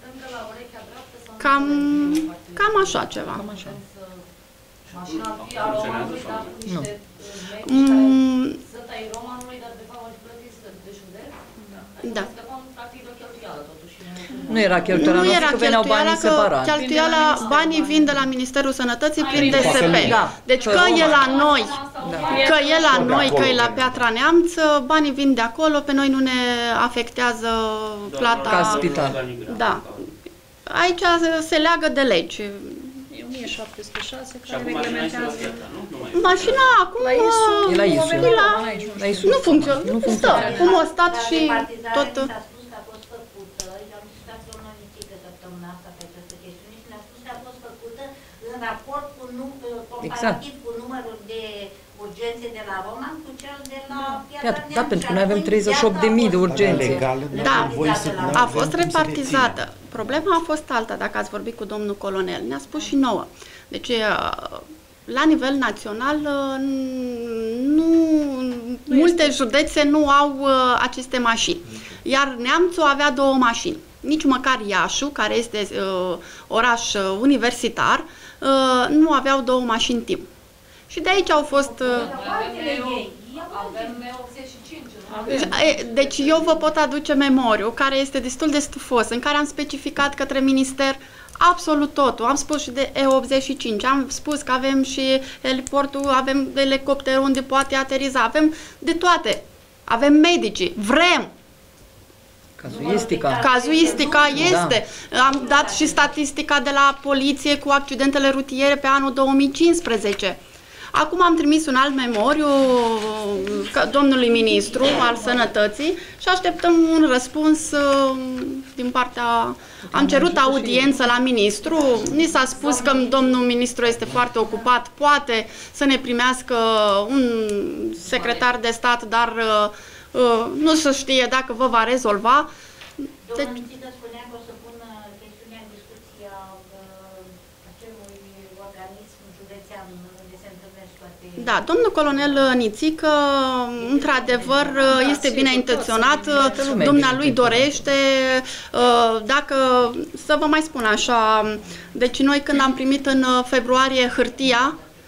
Cam așa ceva. Mașina ar fi a Romanului, dar cu niște medici care sunt ai Romanului, dar de fapt ar fi plătiți de județ? Da. Practic o cheltuială totuși. Nu era cheltuiala noastră, că veneau banii separat. Cheltuiala, banii vin de la Ministerul Sănătății prin DSP. Deci că e la noi, că e la Piatra Neamț, banii vin de acolo, pe noi nu ne afectează plata. Ca spital. Da. Aici se leagă de legi. E 1706 care reglementează. Mașina acum nu funcționează. Nu stă. Cum a stat și tot. S-a spus că a fost făcută, am discutat cu domnul Nicică săptămâna asta pe această chestiune și ne-a spus că a fost făcută în raport cu comparativ cu numărul de urgențe de la Roman cu cel de la Piatra Neamț. Da, pentru că noi avem 38.000 de urgențe. Da, a fost repartizată. Problema a fost alta, dacă ați vorbit cu domnul colonel. Ne-a spus și nouă. Deci, la nivel național, multe județe nu au aceste mașini. Iar Neamțul avea 2 mașini. Nici măcar Iașu, care este oraș universitar, nu aveau 2 mașini timp. Și de aici au fost... Avem 85. Deci eu vă pot aduce memoriu, care este destul de stufos, în care am specificat către minister absolut totul. Am spus și de E85, am spus că avem și heliportul, avem elicopter unde poate ateriza, avem de toate. Avem medicii, vrem. Cazuistica este. Am dat și statistica de la poliție cu accidentele rutiere pe anul 2015. Acum am trimis un alt memoriu domnului ministru al Sănătății și așteptăm un răspuns din partea... Am cerut audiență la ministru, ni s-a spus că domnul ministru este foarte ocupat, poate să ne primească un secretar de stat, dar nu se știe dacă vă va rezolva. Domnul Nițică spunea că o să pună chestiunea în discuție a acelui organism județean unde se întâlnesc toate... Da, domnul colonel Nițică, într-adevăr, este bine intenționat, dumnealui dorește, dacă, să vă mai spun așa, deci noi când am primit în februarie hârtia,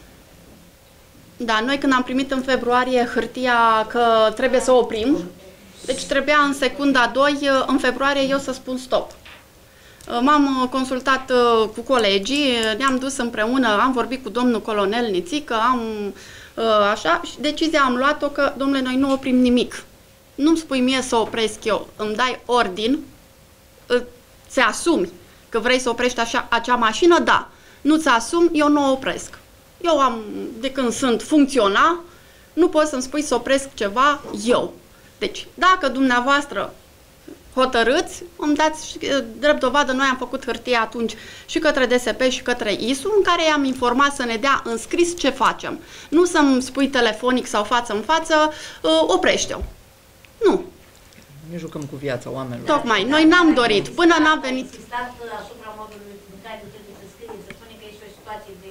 că trebuie să oprim, deci trebuia în secunda 2, în februarie, eu să spun stop. M-am consultat cu colegii, ne-am dus împreună, am vorbit cu domnul colonel Nițică, așa, și decizia am luat-o că, domnule, noi nu oprim nimic. Nu-mi spui mie să opresc eu, îmi dai ordin, ți asumi că vrei să oprești acea mașină, da. Nu-ți asumi, eu nu o opresc. Eu de când sunt funcționar, nu pot să-mi spui să opresc ceva eu. Deci, dacă dumneavoastră hotărâți, îmi dați drept dovadă, noi am făcut hârtie atunci și către DSP și către ISU, în care i-am informat să ne dea în scris ce facem. Nu să-mi spui telefonic sau față în față, oprește-o. Nu. Ne jucăm cu viața oamenilor. Tocmai, noi n-am dorit, până n-am venit. Asupra modului în care trebuie să scrie, să spune că este o situație de...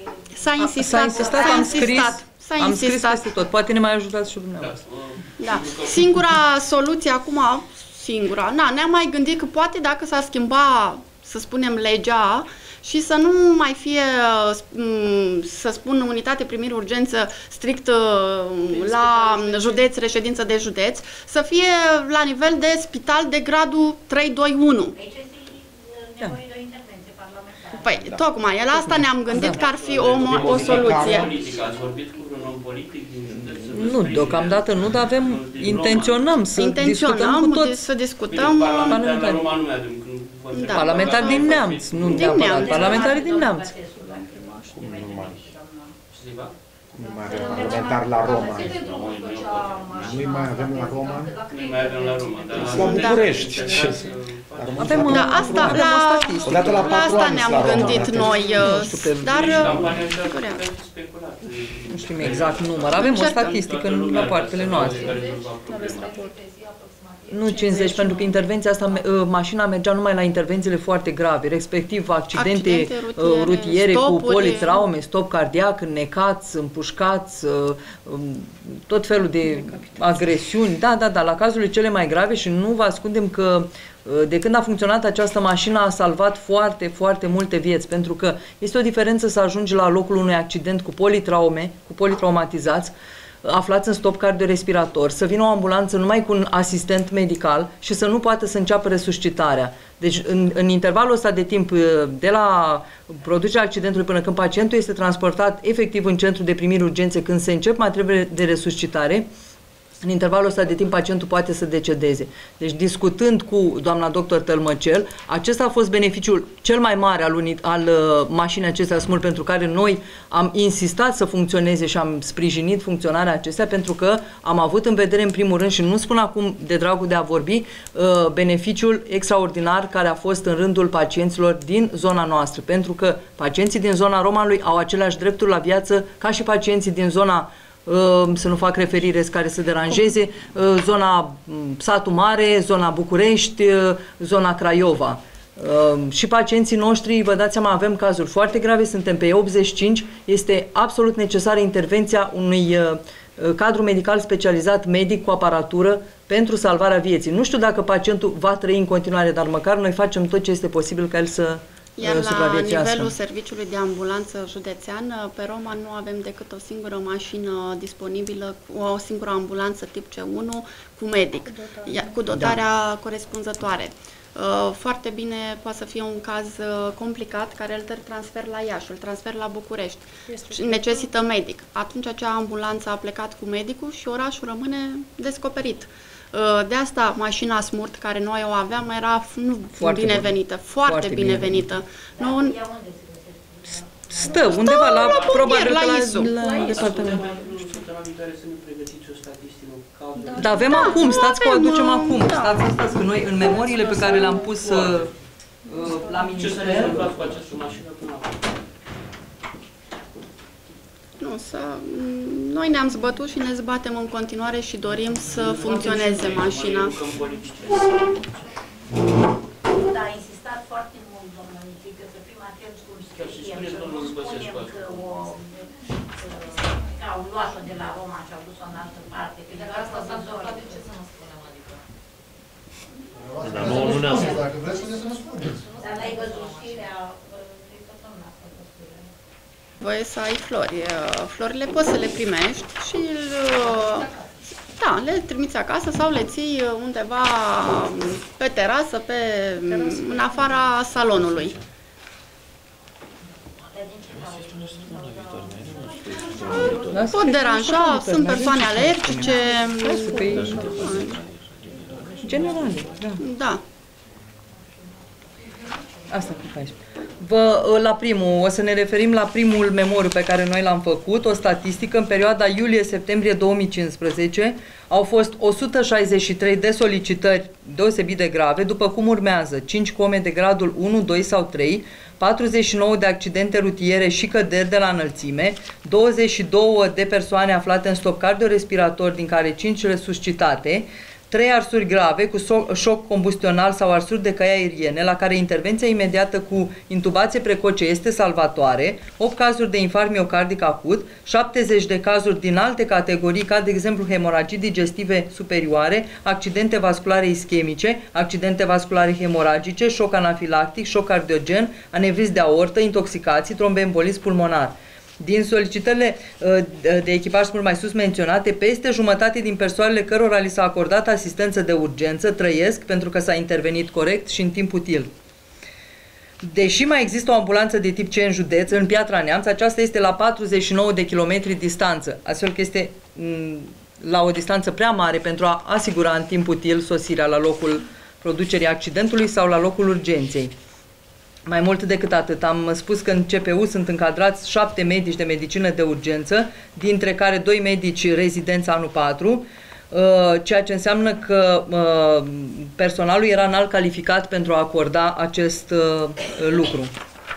Am scris peste tot. Poate ne mai ajutați și dumneavoastră. Da. Singura soluție acum, ne-am mai gândit că poate dacă s-ar schimba, să spunem, legea și să nu mai fie, să spun, unitate primiri urgență strict la județ, reședință de județ, să fie la nivel de spital de gradul 3, 2, 1. Aici este nevoie de o intervenție parlamentară. Păi, tocmai, la asta ne-am gândit că ar fi o soluție. Ați vorbit cu un om politic din județ? Nu, deocamdată nu, dar intenționăm să discutăm cu toți. Să discutăm. Parlamentari din Neamț, nu neapărat, parlamentari din Neamț. Nu mai avem parlamentari la Roma. Nu mai avem la Roma? Nu mai avem la Roma, dar la București. La asta ne-am gândit noi, dar... Nu știm exact număr, avem o statistică în rapoartele noastre. Nu 50, pentru că intervenția asta, mașina mergea numai la intervențiile foarte grave, respectiv accidente rutiere cu politraume, stop cardiac, înnecați, împușcați, tot felul de agresiuni. Da, la cazurile cele mai grave și nu vă ascundem că de când a funcționat această mașină a salvat foarte, foarte multe vieți, pentru că este o diferență să ajungi la locul unui accident cu politraume, cu politraumatizați, aflați în stop cardiorespirator, să vină o ambulanță numai cu un asistent medical și să nu poată să înceapă resuscitarea. Deci în intervalul ăsta de timp de la producerea accidentului până când pacientul este transportat efectiv în centru de primiri urgențe, când se încep materiile de resuscitare, în intervalul ăsta de timp pacientul poate să decedeze. Deci discutând cu doamna doctor Tălmăcel, acesta a fost beneficiul cel mai mare al mașinii acestea SMUR, pentru care noi am insistat să funcționeze și am sprijinit funcționarea acestea, pentru că am avut în vedere în primul rând, și nu spun acum de dragul de a vorbi, beneficiul extraordinar care a fost în rândul pacienților din zona noastră, pentru că pacienții din zona Romanului au aceleași drepturi la viață ca și pacienții din zona, să nu fac referire care să deranjeze, zona Satu Mare, zona București, zona Craiova. Și pacienții noștri, vă dați seama, avem cazuri foarte grave, suntem pe 85, este absolut necesară intervenția unui cadru medical specializat medic cu aparatură pentru salvarea vieții. Nu știu dacă pacientul va trăi în continuare, dar măcar noi facem tot ce este posibil ca el să supraviețuiască. Iar la nivelul serviciului de ambulanță județean, pe Roman nu avem decât o singură mașină disponibilă, o singură ambulanță tip C1 cu medic, cu dotarea corespunzătoare. Foarte bine, poate să fie un caz complicat care îl transfer la Iași, îl transfer la București, necesită medic. Atunci acea ambulanță a plecat cu medicul și orașul rămâne descoperit. De asta mașina Smurt, care noi o aveam, era binevenită, foarte binevenită. Stă undeva la probabil la departament. Da, avem acum, stați că o aducem acum. Stați că noi în memoriile pe care le-am pus la minister. Noi ne-am zbătut și ne zbatem în continuare și dorim să funcționeze mașina. Da, a insistat foarte mult, domnul Nichică, să fim atenți cum scriem, să nu spunem că au luat-o de la Roma și au dus-o în altă parte. De la asta s-a întâmplat, de ce să nu spunem, adică? Dar nu ne-am spus. Dacă vreți să ne spuneți. Dar n-ai văzut știrea, voie să ai flori. Florile poți să le primești și le trimiți acasă sau le ții undeva pe terasă, în afara salonului. Pot deranja, sunt persoane alergice. Generale, da. Asta cu 14. O să ne referim la primul memoriu pe care noi l-am făcut, o statistică. În perioada iulie-septembrie 2015 au fost 163 de solicitări deosebit de grave, după cum urmează: 5 come de gradul 1, 2 sau 3, 49 de accidente rutiere și căderi de la înălțime, 22 de persoane aflate în stop cardiorespirator, din care 5 resuscitate, 3 arsuri grave cu șoc combustional sau arsuri de căi aeriene, la care intervenția imediată cu intubație precoce este salvatoare, 8 cazuri de infarct miocardic acut, 70 de cazuri din alte categorii, ca de exemplu hemoragii digestive superioare, accidente vasculare ischemice, accidente vasculare hemoragice, șoc anafilactic, șoc cardiogen, anevrism de aortă, intoxicații, tromboembolism pulmonar. Din solicitările de echipaj mai sus menționate, peste jumătate din persoanele cărora li s-a acordat asistență de urgență trăiesc pentru că s-a intervenit corect și în timp util. Deși mai există o ambulanță de tip C în județ, în Piatra Neamț, aceasta este la 49 de kilometri distanță, astfel că este la o distanță prea mare pentru a asigura în timp util sosirea la locul producerii accidentului sau la locul urgenței. Mai mult decât atât, am spus că în CPU sunt încadrați 7 medici de medicină de urgență, dintre care 2 medici rezidenți anul 4, ceea ce înseamnă că personalul era înalt calificat pentru a acorda acest lucru.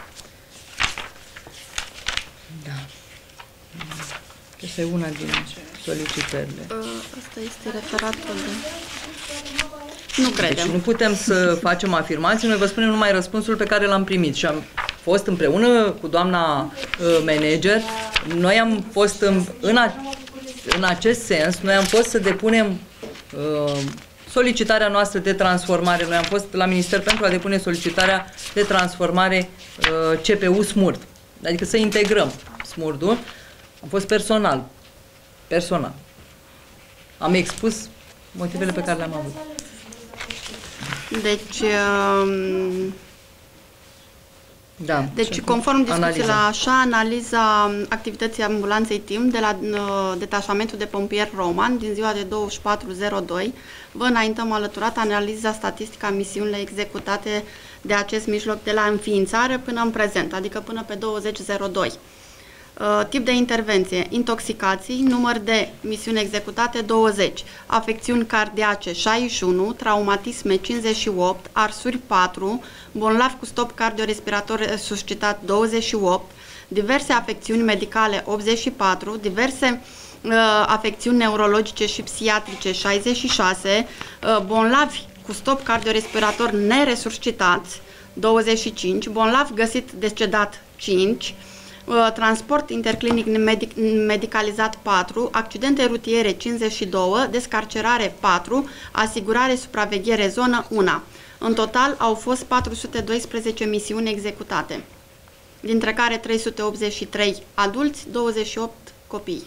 Da. Asta e una din solicitările. Asta este referatul de... Nu credem. Deci nu putem să facem afirmații, noi vă spunem numai răspunsul pe care l-am primit și am fost împreună cu doamna manager, noi am fost în acest sens, noi am fost să depunem solicitarea noastră de transformare, noi am fost la minister pentru a depune solicitarea de transformare CPU Smurt, adică să integrăm Smurtul, am fost personal. Am expus motivele pe care le-am avut. Deci, conform discuției la așa, analiza activității ambulanței TIM de la detașamentul de pompieri Roman din ziua de 24/02, vă înaintăm alăturat analiza statistică a misiunile executate de acest mijloc de la înființare până în prezent, adică până pe 20/02. Tip de intervenție: intoxicații, număr de misiuni executate 20, afecțiuni cardiace 61, traumatisme 58, arsuri 4, bolnavi cu stop cardiorespirator resuscitat 28, diverse afecțiuni medicale 84, diverse afecțiuni neurologice și psihiatrice 66, bolnavi cu stop cardiorespirator neresuscitați 25, bolnav găsit decedat 5, transport interclinic medicalizat 4, accidente rutiere 52, descarcerare 4, asigurare supraveghere zonă 1. În total au fost 412 misiuni executate, dintre care 383 adulți, 28 copii.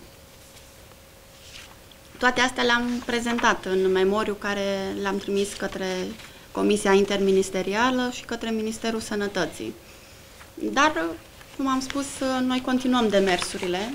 Toate astea le-am prezentat în memoriu care le-am trimis către Comisia Interministerială și către Ministerul Sănătății. Dar, cum am spus, noi continuăm demersurile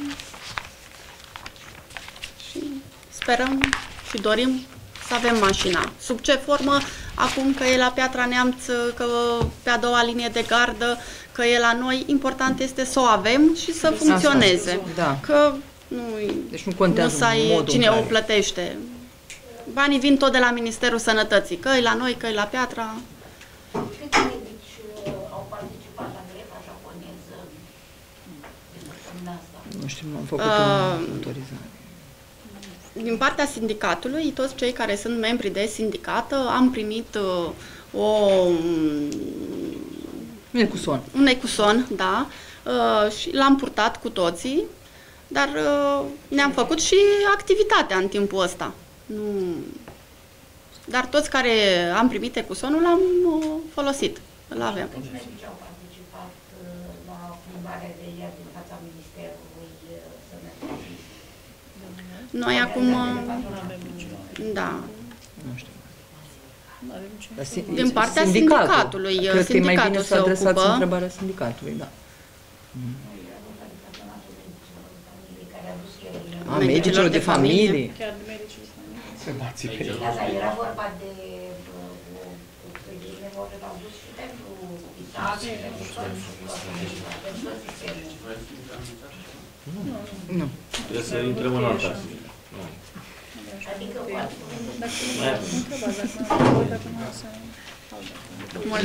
și sperăm și dorim să avem mașina. Sub ce formă? Acum că e la Piatra Neamț, că pe a doua linie de gardă, că e la noi, important este să o avem și să funcționeze. Da. Că deci nu contează nu să ai cine o plătește. Banii vin tot de la Ministerul Sănătății, că e la noi, că e la Piatra. Câți medici au participat la grefa japoneză de săptămâna asta? Nu știu, nu am făcut o autorizare. Din partea sindicatului, toți cei care sunt membri de sindicat, am primit un ecuson, da, și l-am purtat cu toții, dar ne-am făcut și activitatea în timpul ăsta. Dar toți care am primit ecusonul l-am folosit, îl avem. Câți medici au participat la plimbarea de ieri din fața Ministerului Sănătății? Noi acum, da. Din partea sindicatului. Cred că e mai bine să adresați ocupă. întrebarea sindicatului, da. A medicilor de familie. Chiar de medicii de familie. Da, dar era vorba de nevoie, au dus și pentru spital, și pentru tot sistemul. Nu. Trebuie să intrăm în alta. Adică, dacă nu întrebați, dacă nu o să...